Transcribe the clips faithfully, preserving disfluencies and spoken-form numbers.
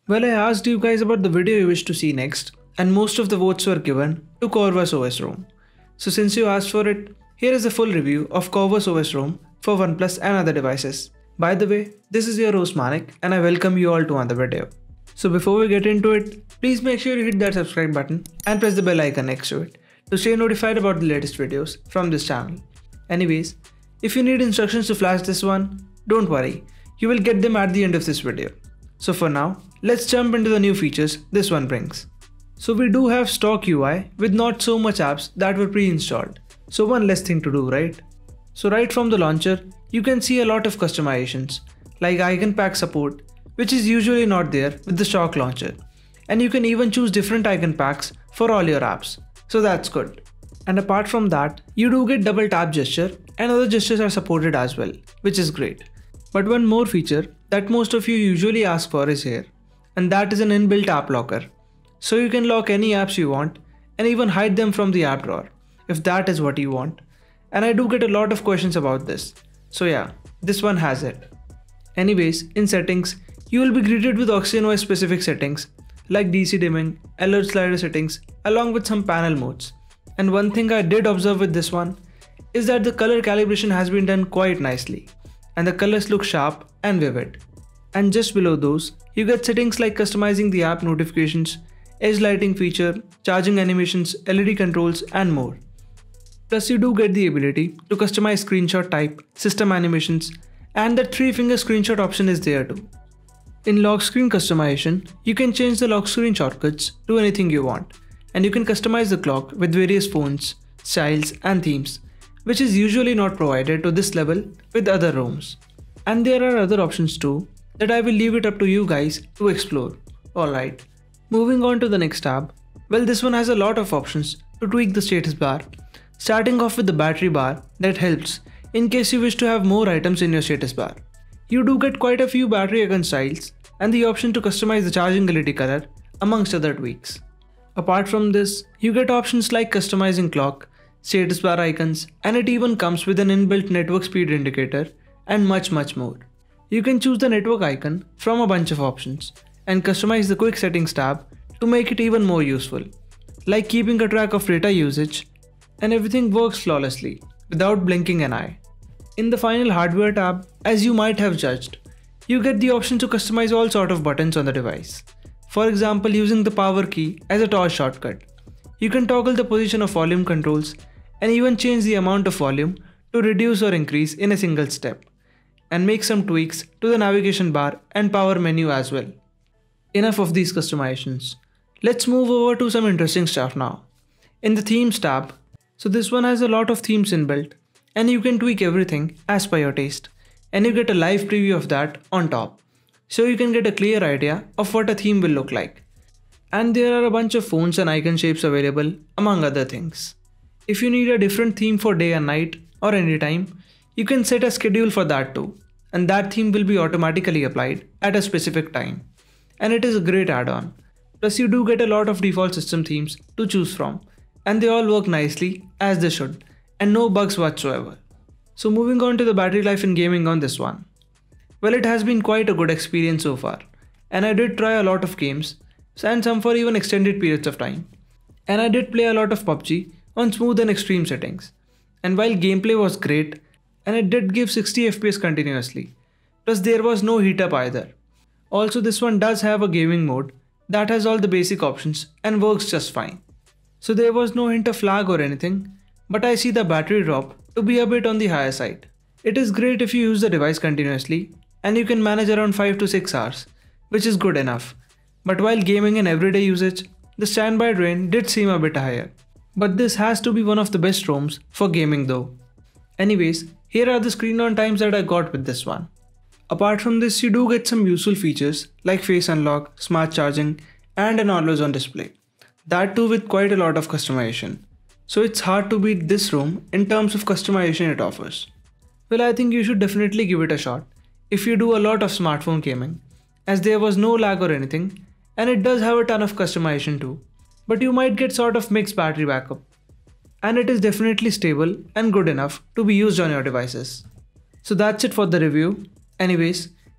Well, I asked you guys about the video you wish to see next, and most of the votes were given to Corvus O S ROM. So since you asked for it, here is a full review of Corvus O S ROM for OnePlus and other devices. By the way, this is your host Manik and I welcome you all to another video. So before we get into it, please make sure you hit that subscribe button and press the bell icon next to it to stay notified about the latest videos from this channel. Anyways, if you need instructions to flash this one, don't worry, you will get them at the end of this video. So for now, let's jump into the new features this one brings. So we do have stock U I with not so much apps that were pre-installed. So one less thing to do, right? So right from the launcher, you can see a lot of customizations like icon pack support, which is usually not there with the stock launcher. And you can even choose different icon packs for all your apps. So that's good. And apart from that, you do get double tap gesture and other gestures are supported as well, which is great. But one more feature that most of you usually ask for is here, and that is an inbuilt app locker. So you can lock any apps you want and even hide them from the app drawer if that is what you want. And I do get a lot of questions about this. So yeah, this one has it. Anyways, in settings, you will be greeted with OxygenOS specific settings like D C dimming, alert slider settings, along with some panel modes. And one thing I did observe with this one is that the color calibration has been done quite nicely and the colors look sharp and vivid. And just below those, you get settings like customizing the app notifications, edge lighting feature, charging animations, L E D controls and more. Plus you do get the ability to customize screenshot type, system animations, and the three finger screenshot option is there too. In lock screen customization, you can change the lock screen shortcuts to anything you want, and you can customize the clock with various fonts, styles and themes, which is usually not provided to this level with other ROMs. And there are other options too that I will leave it up to you guys to explore. Alright, moving on to the next tab. Well, this one has a lot of options to tweak the status bar, starting off with the battery bar that helps in case you wish to have more items in your status bar. You do get quite a few battery icon styles and the option to customize the charging L E D color amongst other tweaks. Apart from this, you get options like customizing clock, status bar icons, and it even comes with an inbuilt network speed indicator and much much more. You can choose the network icon from a bunch of options and customize the quick settings tab to make it even more useful, like keeping a track of data usage, and everything works flawlessly without blinking an eye. In the final hardware tab, as you might have judged, you get the option to customize all sort of buttons on the device. For example, using the power key as a torch shortcut. You can toggle the position of volume controls and even change the amount of volume to reduce or increase in a single step, and make some tweaks to the navigation bar and power menu as well. Enough of these customizations. Let's move over to some interesting stuff now. In the themes tab, so this one has a lot of themes inbuilt and you can tweak everything as per your taste, and you get a live preview of that on top. So you can get a clear idea of what a theme will look like. And there are a bunch of fonts and icon shapes available among other things. If you need a different theme for day and night or anytime, you can set a schedule for that too, and that theme will be automatically applied at a specific time. And it is a great add-on. Plus you do get a lot of default system themes to choose from, and they all work nicely as they should, and no bugs whatsoever. So moving on to the battery life in gaming on this one. Well, it has been quite a good experience so far, and I did try a lot of games, and some for even extended periods of time. And I did play a lot of P U B G on smooth and extreme settings. And while gameplay was great, and it did give sixty F P S continuously, plus there was no heat up either. Also, this one does have a gaming mode that has all the basic options and works just fine. So there was no hint of lag or anything, but I see the battery drop to be a bit on the higher side. It is great if you use the device continuously, and you can manage around five to six hours, which is good enough. But while gaming and everyday usage, the standby drain did seem a bit higher. But this has to be one of the best ROMs for gaming though. Anyways, here are the screen on times that I got with this one. Apart from this, you do get some useful features like face unlock, smart charging, and an always on display. That too with quite a lot of customization. So it's hard to beat this ROM in terms of customization it offers. Well, I think you should definitely give it a shot if you do a lot of smartphone gaming, as there was no lag or anything, and it does have a ton of customization too. But you might get sort of mixed battery backup. And it is definitely stable and good enough to be used on your devices. So that's it for the review. Anyways,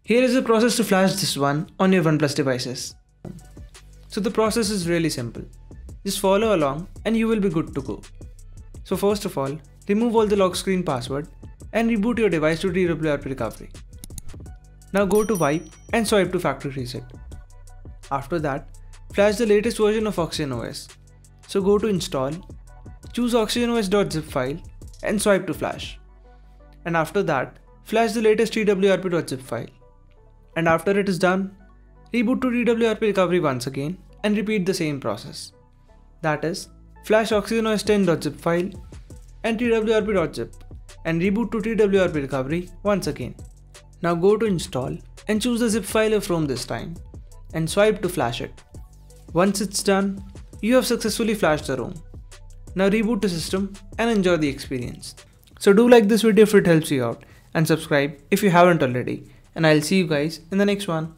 Here is the process to flash this one on your OnePlus devices. So the process is really simple. Just follow along and you will be good to go. So first of all, remove all the lock screen password and reboot your device to T W R P recovery. Now go to wipe and swipe to factory reset. After that, flash the latest version of OxygenOS. So go to install, choose oxygen O S dot zip file and swipe to flash. And after that, flash the latest T W R P dot zip file. And after it is done, reboot to T W R P recovery once again and repeat the same process. That is, flash oxygen O S ten dot zip file and T W R P dot zip and reboot to T W R P recovery once again. Now go to install and choose the zip file from this time and swipe to flash it. Once it's done, you have successfully flashed the ROM. Now reboot the system and enjoy the experience. So do like this video if it helps you out and subscribe if you haven't already, and I'll see you guys in the next one.